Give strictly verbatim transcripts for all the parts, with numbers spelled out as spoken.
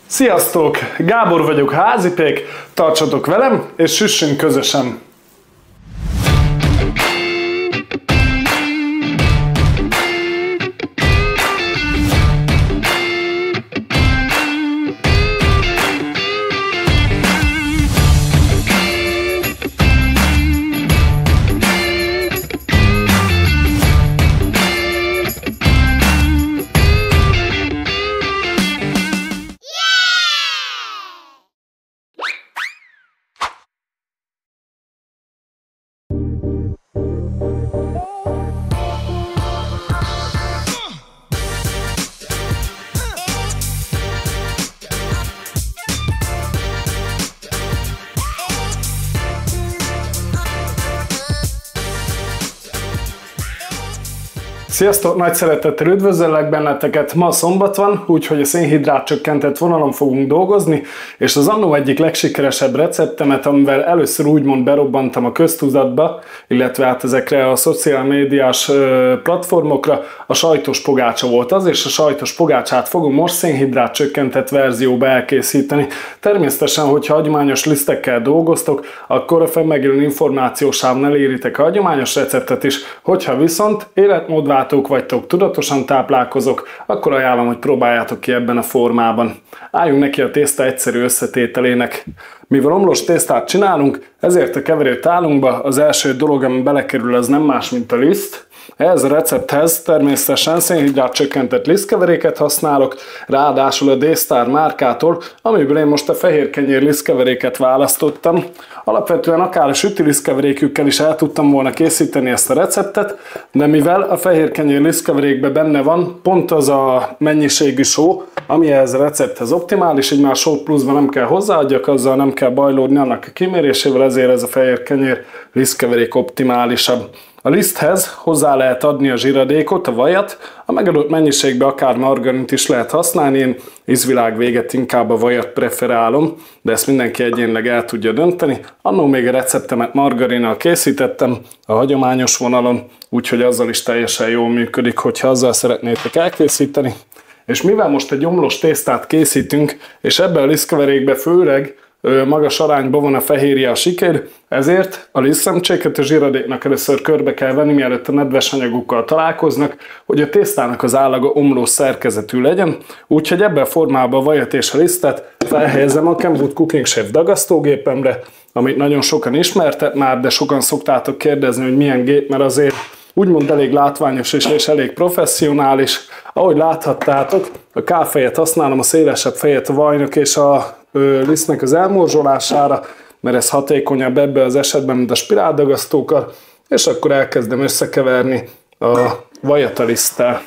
Sziasztok! Gábor vagyok, Házipék, tartsatok velem, és süssünk közösen! Sziasztok! Nagy szeretettel üdvözöllek benneteket! Ma szombat van, úgyhogy a szénhidrát csökkentett vonalon fogunk dolgozni, és az annó egyik legsikeresebb receptemet, amivel először úgymond berobbantam a köztudatba, illetve hát ezekre a szociál médiás platformokra, a sajtos pogácsa volt az, és a sajtos pogácsát fogom most szénhidrát csökkentett verzióba elkészíteni. Természetesen, hogyha hagyományos lisztekkel dolgoztok, akkor a fennmegjelenő információsávon eléritek a hagyományos receptet is, hogyha viszont életmódváltó vagytok, tudatosan táplálkozok, akkor ajánlom, hogy próbáljátok ki ebben a formában. Álljunk neki a tészta egyszerű összetételének. Mivel omlós tésztát csinálunk, ezért a keverőtálunkba az első dolog, ami belekerül, az nem más, mint a liszt. Ehhez a recepthez természetesen szénhidrát csökkentett lisztkeveréket használok, ráadásul a D-Star márkától, amiből én most a fehér kenyér lisztkeveréket választottam. Alapvetően akár a süti lisztkeverékükkel is el tudtam volna készíteni ezt a receptet, de mivel a fehér kenyér lisztkeverékben benne van pont az a mennyiségű só, ami ehhez a recepthez optimális, így már sót pluszban nem kell hozzáadjak, azzal nem kell bajlódni annak a kimérésével, ezért ez a fehér kenyér lisztkeverék optimálisabb. A liszthez hozzá lehet adni a zsiradékot, a vajat, a megadott mennyiségben akár margarint is lehet használni, én ízvilág véget inkább a vajat preferálom, de ezt mindenki egyénileg el tudja dönteni. Annó még a receptemet margarinnal készítettem a hagyományos vonalon, úgyhogy azzal is teljesen jól működik, hogyha azzal szeretnétek elkészíteni. És mivel most egy omlós tésztát készítünk, és ebben a lisztkeverékben főleg magas arányban van a fehérje, a sikér, ezért a lisztszemcséket a zsiradéknak először körbe kell venni, mielőtt a nedves anyagokkal találkoznak, hogy a tésztának az állaga omlós szerkezetű legyen, úgyhogy ebben a formában a vajat és a lisztet felhelyezem a Kenwood Cooking Chef dagasztógépemre, amit nagyon sokan ismertek már, de sokan szoktátok kérdezni, hogy milyen gép, mert azért úgymond elég látványos és elég professzionális. Ahogy láthattátok, a K-fejet használom, a szélesebb fejet a vajnak és a lisztnek az elmorzsolására, mert ez hatékonyabb ebben az esetben, mint a spiráldagasztókkal, és akkor elkezdem összekeverni a vajat a liszttel.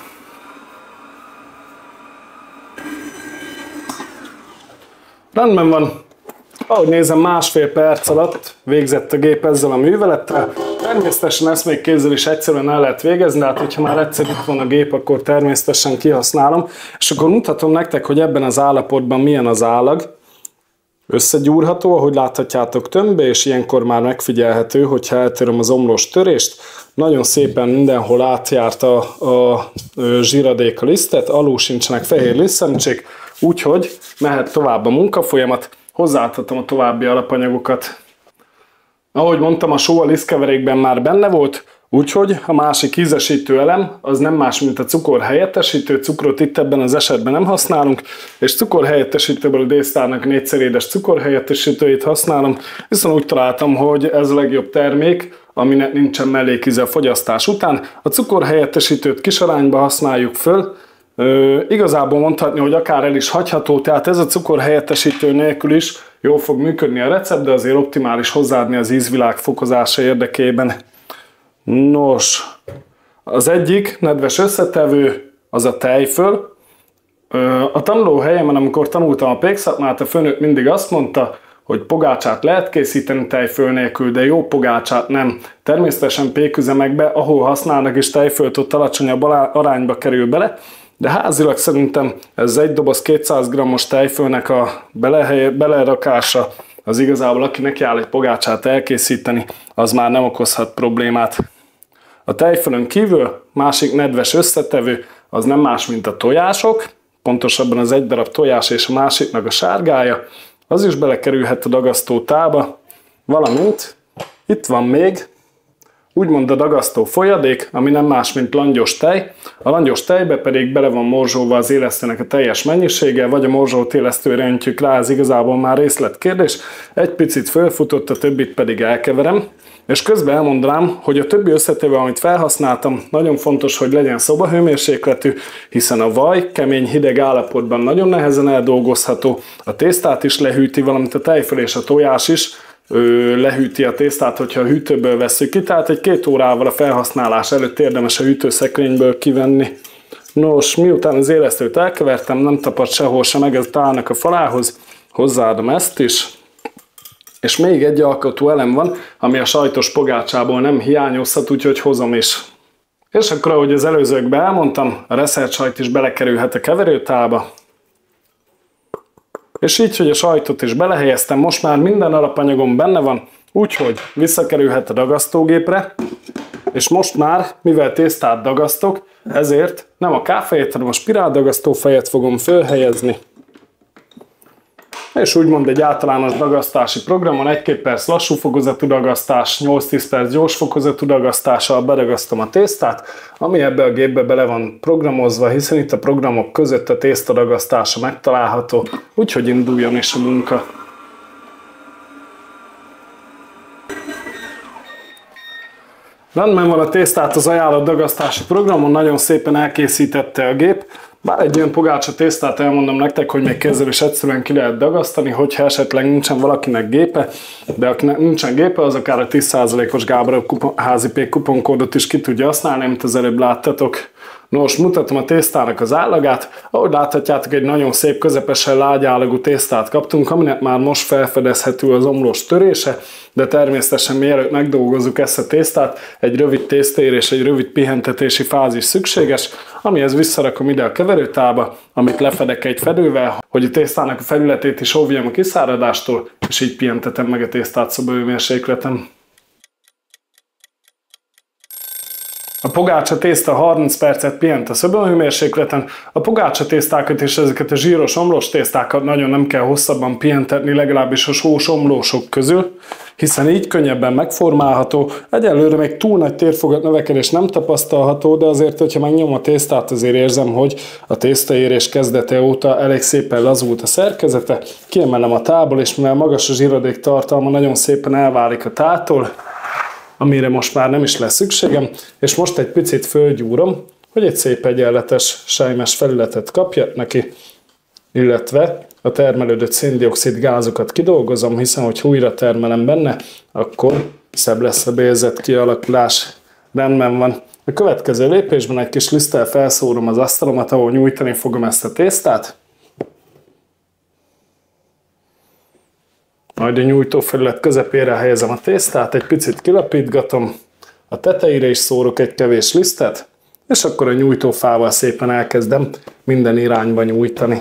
Rendben van. Ahogy nézem, másfél perc alatt végzett a gép ezzel a művelettel. Természetesen ezt még kézzel is egyszerűen el lehet végezni, de hát hogyha már egyszer itt van a gép, akkor természetesen kihasználom. És akkor mutatom nektek, hogy ebben az állapotban milyen az állag. Összegyúrható, ahogy láthatjátok, tömbbe, és ilyenkor már megfigyelhető, hogyha eltöröm az omlós törést. Nagyon szépen mindenhol átjárt a, a zsiradék a lisztet, alul sincsenek fehér lisztszemcsék, úgyhogy mehet tovább a munkafolyamat. Hozzáadhatom a további alapanyagokat. Ahogy mondtam, a só a lisztkeverékben már benne volt, úgyhogy a másik ízesítő elem az nem más, mint a cukor helyettesítő. Cukrot itt ebben az esetben nem használunk, és cukor helyettesítőből a D-Starnak négyszer édes cukor helyettesítőjét használom, viszont úgy találtam, hogy ez a legjobb termék, aminek nincsen mellékíze a fogyasztás után. A cukor helyettesítőt kis arányba használjuk föl, Ö, igazából mondhatni, hogy akár el is hagyható, tehát ez a cukor helyettesítő nélkül is jól fog működni a recept, de azért optimális hozzáadni az ízvilág fokozása érdekében. Nos, az egyik nedves összetevő az a tejföl. Ö, a tanulóhelyemen, amikor tanultam a pékszakmát, a főnök mindig azt mondta, hogy pogácsát lehet készíteni tejföl nélkül, de jó pogácsát nem. Természetesen péküzemekbe, ahol használnak is tejfölt, ott alacsonyabb arányba kerül bele, de házilag szerintem ez egy doboz kétszáz grammos tejfölnek a belerakása, az igazából aki neki áll egy pogácsát elkészíteni, az már nem okozhat problémát. A tejfölön kívül másik nedves összetevő az nem más, mint a tojások. pontosabban az egy darab tojás és a másiknak a sárgája, az is belekerülhet a dagasztó tába, valamint itt van még úgymond a dagasztó folyadék, ami nem más, mint langyos tej. A langyos tejbe pedig bele van morzsolva az élesztőnek a teljes mennyisége, vagy a morzsolt élesztőre öntjük rá, ez igazából már részletkérdés. Egy picit fölfutott, a többit pedig elkeverem. És közben elmondanám, hogy a többi összetevő, amit felhasználtam, nagyon fontos, hogy legyen szobahőmérsékletű, hiszen a vaj kemény hideg állapotban nagyon nehezen eldolgozható, a tésztát is lehűti, valamint a tejföl és a tojás is ő lehűti a tésztát, hogyha a hűtőből vesszük ki, tehát egy két órával a felhasználás előtt érdemes a hűtőszekrényből kivenni. Nos, miután az élesztőt elkevertem, nem tapad sehol sem meg, ez állnak a falához, hozzáadom ezt is. És még egy alkotó elem van, ami a sajtos pogácsából nem hiányozhat, úgyhogy hozom is. És akkor, ahogy az előzőkben elmondtam, a reszelt sajt is belekerülhet a keverőtálba. És így, hogy a sajtot is belehelyeztem, most már minden alapanyagom benne van, úgyhogy visszakerülhet a dagasztógépre, és most már, mivel tésztát dagasztok, ezért nem a K-fejet, hanem a spiráldagasztó fejet fogom fölhelyezni. És úgymond egy általános dagasztási programon egy-két perc lassú fokozatú dagasztás, nyolc-tíz perc gyors fokozatú dagasztással bedagasztom a tésztát, ami ebbe a gépbe bele van programozva, hiszen itt a programok között a tészta dagasztása megtalálható, úgyhogy induljon is a munka. Rendben van, a tésztát az ajánlott dagasztási programon nagyon szépen elkészítette a gép. Bár egy ilyen pogácsa tésztát elmondom nektek, hogy még kézzel is egyszerűen ki lehet dagasztani, hogyha esetleg nincsen valakinek gépe, de akinek nincsen gépe, az akár a tíz százalékos Gábor házi P kuponkódot is ki tudja használni, amit az előbb láttatok. Nos, mutatom a tésztának az állagát. Ahogy láthatjátok, egy nagyon szép, közepesen lágy állagú tésztát kaptunk, aminek már most felfedezhető az omlós törése, de természetesen mielőtt megdolgozzuk ezt a tésztát, egy rövid tésztaér és egy rövid pihentetési fázis szükséges, amihez visszarakom ide a keverőtálba, amit lefedek egy fedővel, hogy a tésztának a felületét is óvjam a kiszáradástól, és így pihentetem meg a tésztát szobahőmérsékleten. A pogácsa tészta harminc percet pihent a szobahőmérsékleten, a pogácsa tésztákat és ezeket a zsíros omlós tésztákat nagyon nem kell hosszabban pihentetni, legalábbis a sós omlósok közül, hiszen így könnyebben megformálható. Egyelőre még túl nagy térfogat növekedés nem tapasztalható, de azért, hogyha megnyom a tésztát, azért érzem, hogy a tésztaérés kezdete óta elég szépen lazult a szerkezete. Kiemelem a tálból, és mivel magas a zsíradék tartalma, nagyon szépen elválik a táltól, amire most már nem is lesz szükségem, és most egy picit fölgyúrom, hogy egy szép egyenletes, sejmes felületet kapjak neki, illetve a termelődött széndioxid gázokat kidolgozom, hiszen hogy újra termelem benne, akkor szebb lesz a bérzet kialakulás. Rendben van. A következő lépésben egy kis liszttel felszórom az asztalomat, ahol nyújtani fogom ezt a tésztát. Majd a nyújtófelület közepére helyezem a tésztát, egy picit kilapítgatom, a tetejére is szórok egy kevés lisztet, és akkor a nyújtófával szépen elkezdem minden irányba nyújtani.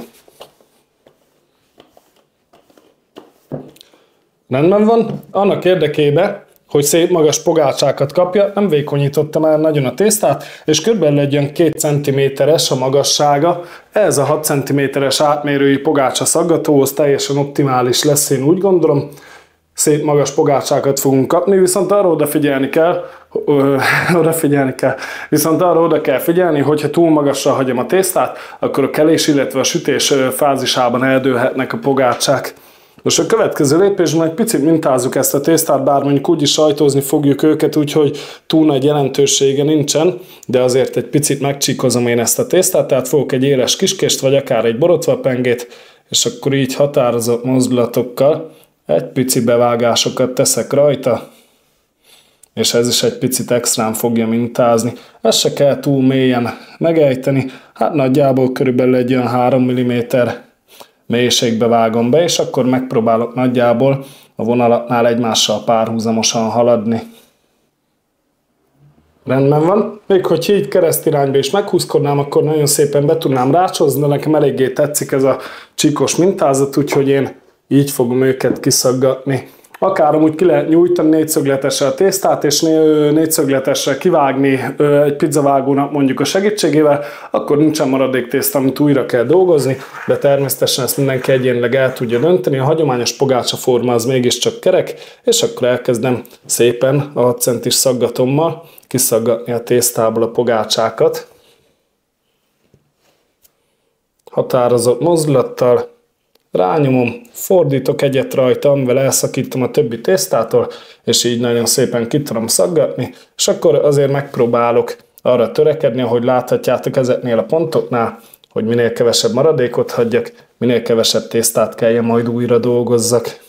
Rendben van, annak érdekében, hogy szép magas pogácsákat kapja, nem vékonyítottam el nagyon a tésztát, és körülbelül egy olyan két centiméteres a magassága. Ez a hat centiméteres átmérőjű pogácsa szaggatóhoz teljesen optimális lesz, én úgy gondolom. Szép magas pogácsákat fogunk kapni, viszont arra odafigyelni kell, ö, odafigyelni kell, viszont arra oda kell figyelni, hogyha túl magasra hagyom a tésztát, akkor a kelés, illetve a sütés fázisában eldőlhetnek a pogácsák. Most a következő lépésben egy picit mintázzuk ezt a tésztát, bár mondjuk úgyis sajtózni fogjuk őket, úgyhogy túl nagy jelentősége nincsen, de azért egy picit megcsíkozom én ezt a tésztát, tehát fogok egy éles kiskést, vagy akár egy borotvapengét, és akkor így határozott mozdulatokkal egy pici bevágásokat teszek rajta, és ez is egy picit extrán fogja mintázni. Ezt se kell túl mélyen megejteni, hát nagyjából körülbelül egy olyan három milliméter mélységbe vágom be, és akkor megpróbálok nagyjából a vonalaknál egymással párhuzamosan haladni. Rendben van. Még hogy így keresztirányba is meghúzkodnám, akkor nagyon szépen be tudnám rácsozni, de nekem eléggé tetszik ez a csíkos mintázat, úgyhogy én így fogom őket kiszaggatni. Akár amúgy ki lehet nyújtani négyszögletesre a tésztát, és négyszögletesre kivágni egy pizzavágónak mondjuk a segítségével, akkor nincsen maradék tészta, amit újra kell dolgozni, de természetesen ezt mindenki egyénileg el tudja dönteni. A hagyományos pogácsa forma az mégiscsak kerek, és akkor elkezdem szépen a hat centis szaggatommal kiszaggatni a tésztából a pogácsákat. Határozott mozdulattal rányomom, fordítok egyet rajta, amivel elszakítom a többi tésztától, és így nagyon szépen ki tudom szaggatni, és akkor azért megpróbálok arra törekedni, ahogy láthatjátok ezeknél a pontoknál, hogy minél kevesebb maradékot hagyjak, minél kevesebb tésztát kelljen majd újra dolgozzak.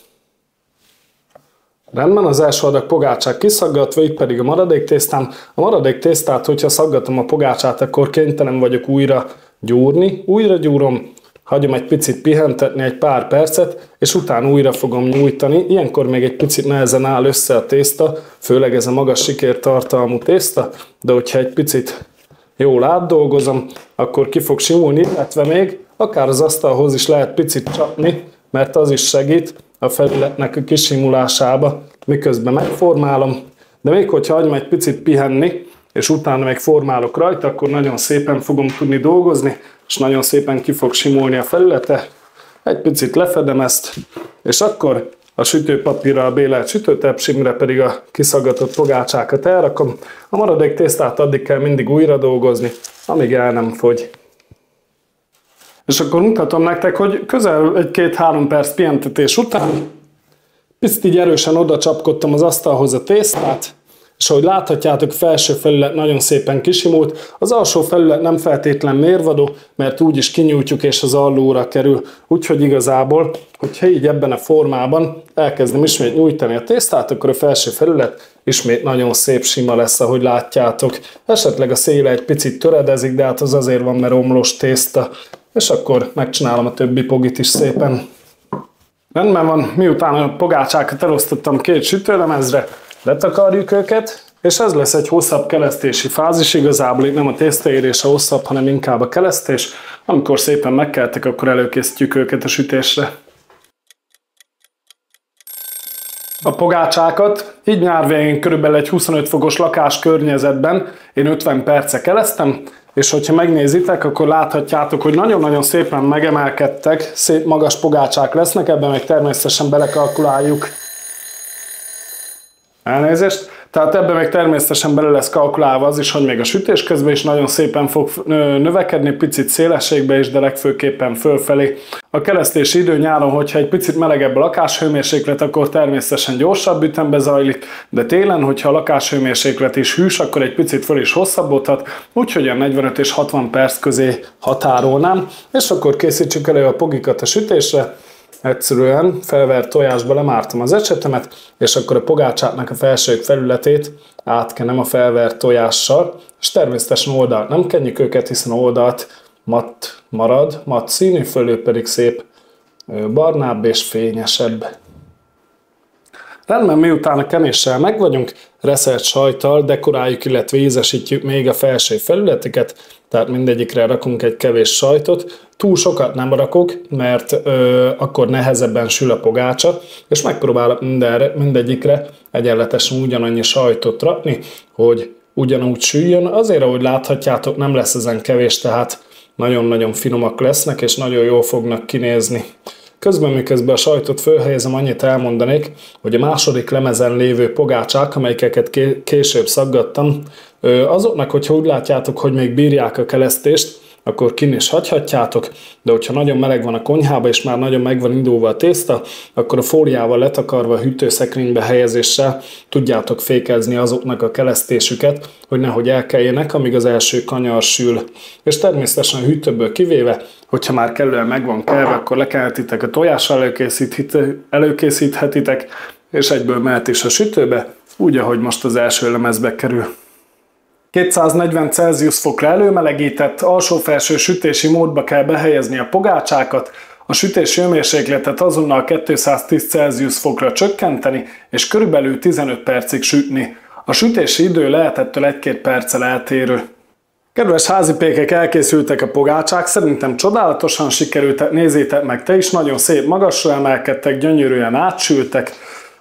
Rendben, az első adag pogácsák kiszaggatva, itt pedig a maradék tésztám. A maradék tésztát, hogyha szaggatom a pogácsát, akkor kénytelen vagyok újra gyúrni. Újra gyúrom, hagyom egy picit pihentetni egy pár percet, és utána újra fogom nyújtani. Ilyenkor még egy picit nehezen áll össze a tészta, főleg ez a magas sikértartalmú tészta, de hogyha egy picit jól átdolgozom, akkor ki fog simulni, illetve még akár az asztalhoz is lehet picit csapni, mert az is segít a felületnek a kisimulásába, miközben megformálom, de még hogyha hagyom egy picit pihenni, és utána meg formálok rajta, akkor nagyon szépen fogom tudni dolgozni, és nagyon szépen ki fog simulni a felülete. Egy picit lefedem ezt, és akkor a sütőpapírra, a bélelt sütőtepsimre pedig a kiszaggatott pogácsákat elrakom. A maradék tésztát addig kell mindig újra dolgozni, amíg el nem fogy. És akkor mutatom nektek, hogy közel egy-két-három perc pihentetés után picit így erősen oda csapkodtam az asztalhoz a tésztát, és ahogy láthatjátok, a felső felület nagyon szépen kisimult, az alsó felület nem feltétlen mérvadó, mert úgyis kinyújtjuk és az allóra kerül. Úgyhogy igazából, hogyha így ebben a formában elkezdem ismét nyújtani a tésztát, akkor a felső felület ismét nagyon szép sima lesz, ahogy látjátok. Esetleg a széle egy picit töredezik, de hát az azért van, mert omlós tészta. És akkor megcsinálom a többi pogit is szépen. Rendben van, miután a pogácsákat elosztottam két sütőlemezre, letakarjuk őket, és ez lesz egy hosszabb kelesztési fázis. Igazából itt nem a tésztaérés a hosszabb, hanem inkább a kelesztés. Amikor szépen megkeltek, akkor előkészítjük őket a sütésre. A pogácsákat így nyár végén körülbelül egy huszonöt fokos lakás környezetben én ötven perce kelesztem, és hogyha megnézitek, akkor láthatjátok, hogy nagyon-nagyon szépen megemelkedtek, szép magas pogácsák lesznek, ebben meg természetesen belekalkuláljuk. Elnézést. Tehát ebben még természetesen bele lesz kalkulálva az is, hogy még a sütés közben is nagyon szépen fog növekedni, picit szélességbe is, de legfőképpen fölfelé. A kelesztési idő nyáron, hogyha egy picit melegebb a lakáshőmérséklet, akkor természetesen gyorsabb ütembe zajlik, de télen, hogyha a lakáshőmérséklet is hűs, akkor egy picit föl is hosszabbodhat, úgyhogy a negyvenöt és hatvan perc közé határolnám, és akkor készítsük elő a pogikat a sütésre. Egyszerűen felvert tojásba lemártam az ecsetemet, és akkor a pogácsáknak a felső felületét átkenem a felvert tojással, és természetesen oldalt nem kenjük őket, hiszen oldalt matt marad, matt színű, fölül pedig szép barnább és fényesebb. Rendben, miután a kenéssel meg vagyunk, reszelt sajttal dekoráljuk, illetve ízesítjük még a felső felületeket, tehát mindegyikre rakunk egy kevés sajtot. Túl sokat nem rakok, mert ö, akkor nehezebben sül a pogácsa, és megpróbálok mindenre, mindegyikre egyenletesen ugyanannyi sajtot rakni, hogy ugyanúgy süljön. Azért, ahogy láthatjátok, nem lesz ezen kevés, tehát nagyon-nagyon finomak lesznek, és nagyon jól fognak kinézni. Közben, miközben a sajtot fölhelyezem, annyit elmondanék, hogy a második lemezen lévő pogácsák, amelyeket később szaggattam, azoknak, hogyha úgy látjátok, hogy még bírják a kelesztést, akkor kin is hagyhatjátok, de hogyha nagyon meleg van a konyhába, és már nagyon meg van indulva a tészta, akkor a fóliával letakarva a hűtőszekrénybe helyezéssel tudjátok fékezni azoknak a kelesztésüket, hogy nehogy elkeljenek, amíg az első kanyar sül. És természetesen a hűtőből kivéve, hogyha már kellően meg van kelve, akkor lekelhetitek a tojással, előkészíthetitek, és egyből mehet is a sütőbe, úgy, ahogy most az első lemezbe kerül. kétszáznegyven Celsius fokra előmelegített, alsó-felső sütési módba kell behelyezni a pogácsákat, a sütési hőmérsékletet azonnal kétszáztíz Celsius fokra csökkenteni, és körülbelül tizenöt percig sütni. A sütési idő lehet ettől egy-két perccel eltérő. Kedves házipékek, elkészültek a pogácsák, szerintem csodálatosan sikerültek, nézzétek meg te is, nagyon szép magasra emelkedtek, gyönyörűen átsültek.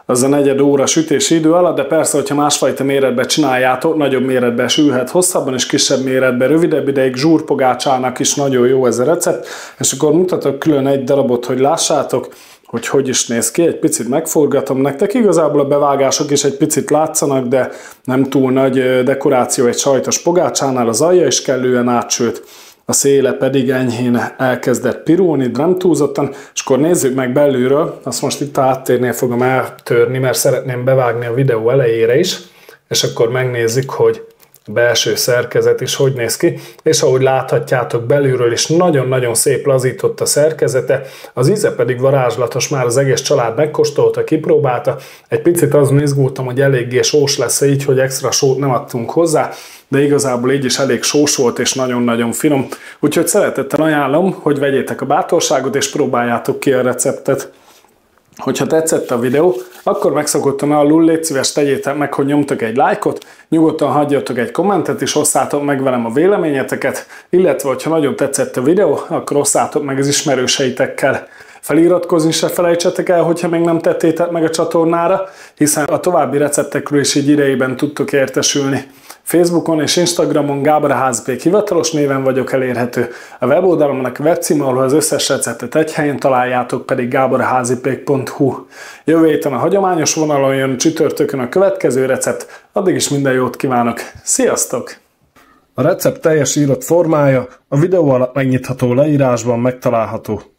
az a negyed óra sütési idő alatt, de persze, hogyha másfajta méretben csináljátok, nagyobb méretben sülhet hosszabban, és kisebb méretben rövidebb ideig. Zsúrpogácsának is nagyon jó ez a recept, és akkor mutatok külön egy darabot, hogy lássátok, hogy hogy is néz ki. Egy picit megforgatom nektek. Igazából a bevágások is egy picit látszanak, de nem túl nagy dekoráció egy sajtos pogácsánál. Az alja is kellően átsült, a széle pedig enyhén elkezdett pirulni, de nem túlzottan, és akkor nézzük meg belülről. Azt most itt a háttérnél fogom eltörni, mert szeretném bevágni a videó elejére is, és akkor megnézzük, hogy a belső szerkezet is hogy néz ki, és ahogy láthatjátok, belülről is nagyon-nagyon szép lazított a szerkezete, az íze pedig varázslatos, már az egész család megkóstolta, kipróbálta. Egy picit azon izgultam, hogy eléggé sós lesz így, hogy extra sót nem adtunk hozzá, de igazából így is elég sós volt és nagyon-nagyon finom. Úgyhogy szeretettel ajánlom, hogy vegyétek a bátorságot és próbáljátok ki a receptet. Hogyha tetszett a videó, akkor megszokottan alul légy szíves, tegyétek meg, hogy nyomtok egy lájkot, nyugodtan hagyjatok egy kommentet, és osszátok meg velem a véleményeteket, illetve, hogyha nagyon tetszett a videó, akkor osszátok meg az ismerőseitekkel. Feliratkozni se felejtsetek el, hogyha még nem tettétek meg a csatornára, hiszen a további receptekről is így idejében tudtok értesülni. Facebookon és Instagramon Gábor Házipék hivatalos néven vagyok elérhető. A weboldalomnak webcíme, ahol az összes receptet egy helyen találjátok, pedig gáborházipék pont hu. Jövő héten a hagyományos vonalon jön, csütörtökön a következő recept. Addig is minden jót kívánok. Sziasztok! A recept teljes írott formája a videó alatt megnyitható leírásban megtalálható.